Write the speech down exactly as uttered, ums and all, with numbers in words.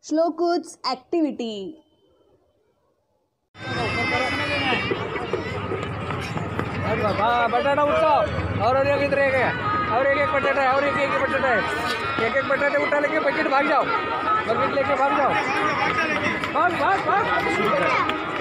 श्लोकुट्स activity. बटाटा उठाओ और एक इधर एक है और एक एक बटाटा है और एक एक बटाटा है। एक एक बटाटे उठा लेके बकेट भाग जाओ, बकेट लेके भाग जाओ, भाग भाग भाग।